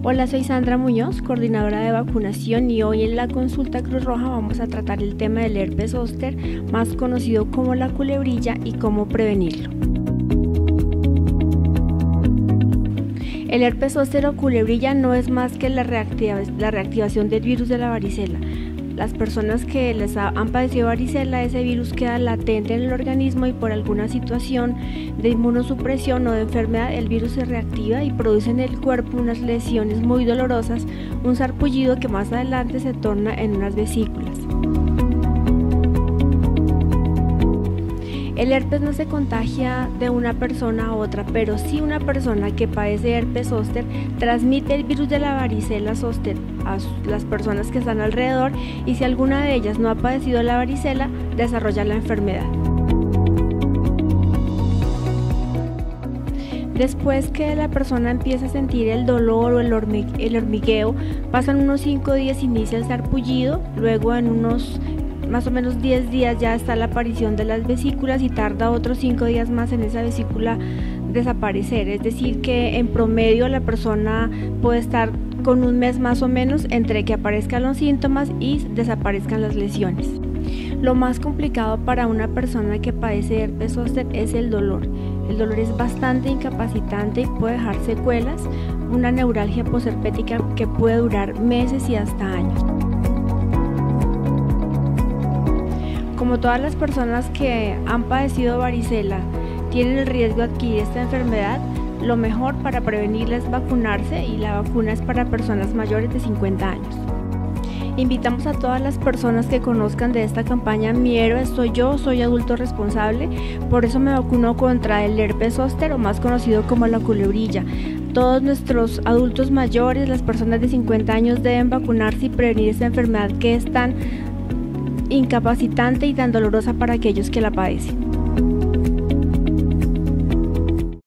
Hola, soy Sandra Muñoz, coordinadora de vacunación, y hoy en la consulta Cruz Roja vamos a tratar el tema del herpes zóster, más conocido como la culebrilla, y cómo prevenirlo. El herpes zóster o culebrilla no es más que la reactivación del virus de la varicela. Las personas que han padecido varicela, ese virus queda latente en el organismo y por alguna situación de inmunosupresión o de enfermedad el virus se reactiva y produce en el cuerpo unas lesiones muy dolorosas, un sarpullido que más adelante se torna en unas vesículas. El herpes no se contagia de una persona a otra, pero sí una persona que padece herpes zóster transmite el virus de la varicela zóster a las personas que están alrededor, y si alguna de ellas no ha padecido la varicela, desarrolla la enfermedad. Después que la persona empieza a sentir el dolor o el hormigueo, pasan unos 5 días, inicia el sarpullido, luego en unos más o menos 10 días ya está la aparición de las vesículas y tarda otros 5 días más en esa vesícula desaparecer. Es decir, que en promedio la persona puede estar con un mes más o menos entre que aparezcan los síntomas y desaparezcan las lesiones. Lo más complicado para una persona que padece herpes zóster es el dolor. El dolor es bastante incapacitante y puede dejar secuelas, una neuralgia posherpética que puede durar meses y hasta años. Como todas las personas que han padecido varicela tienen el riesgo de adquirir esta enfermedad, lo mejor para prevenirla es vacunarse, y la vacuna es para personas mayores de 50 años. Invitamos a todas las personas que conozcan de esta campaña Mi héroe soy yo, soy adulto responsable, por eso me vacuno contra el herpes zóster, o más conocido como la culebrilla. Todos nuestros adultos mayores, las personas de 50 años deben vacunarse y prevenir esta enfermedad que es tan incapacitante y tan dolorosa para aquellos que la padecen.